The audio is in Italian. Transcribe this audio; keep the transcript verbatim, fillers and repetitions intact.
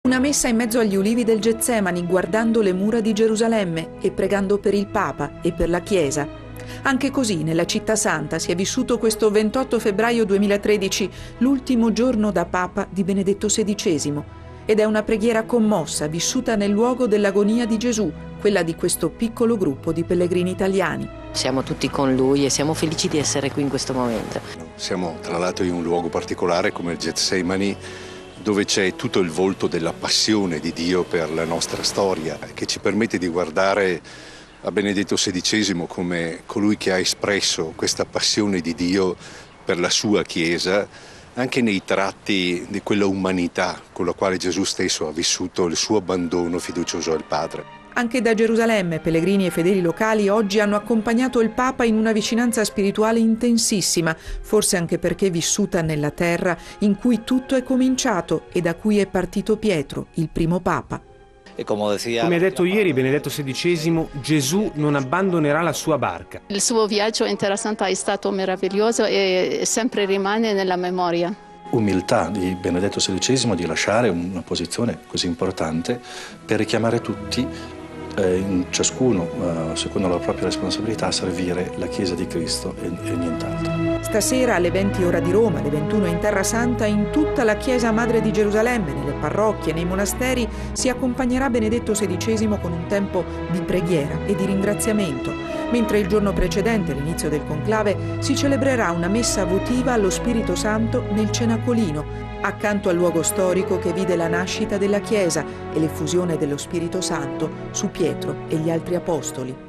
Una messa in mezzo agli ulivi del Getsemani, guardando le mura di Gerusalemme e pregando per il Papa e per la Chiesa. Anche così nella città santa si è vissuto questo ventotto febbraio duemilatredici, l'ultimo giorno da Papa di Benedetto sedicesimo. Ed è una preghiera commossa, vissuta nel luogo dell'agonia di Gesù, quella di questo piccolo gruppo di pellegrini italiani. Siamo tutti con lui e siamo felici di essere qui in questo momento. Siamo tra l'altro in un luogo particolare come il Getsemani, dove c'è tutto il volto della passione di Dio per la nostra storia, che ci permette di guardare a Benedetto sedicesimo come colui che ha espresso questa passione di Dio per la sua Chiesa, anche nei tratti di quella umanità con la quale Gesù stesso ha vissuto il suo abbandono fiducioso al Padre. Anche da Gerusalemme, pellegrini e fedeli locali oggi hanno accompagnato il Papa in una vicinanza spirituale intensissima, forse anche perché vissuta nella terra in cui tutto è cominciato e da cui è partito Pietro, il primo Papa. Come ha detto ieri Benedetto sedicesimo, Gesù non abbandonerà la sua barca. Il suo viaggio in Terra Santa è stato meraviglioso e sempre rimane nella memoria. Umiltà di Benedetto sedicesimo di lasciare una posizione così importante per richiamare tutti, eh, in ciascuno, eh, secondo la propria responsabilità, a servire la Chiesa di Cristo e, e nient'altro. Stasera alle venti ora di Roma, alle ventuno in Terra Santa, in tutta la Chiesa Madre di Gerusalemme, nelle parrocchie, nei monasteri, si accompagnerà Benedetto sedicesimo con un tempo di preghiera e di ringraziamento, mentre il giorno precedente, l'inizio del conclave, si celebrerà una messa votiva allo Spirito Santo nel Cenacolino, accanto al luogo storico che vide la nascita della Chiesa e l'effusione dello Spirito Santo su Pietro e gli altri apostoli.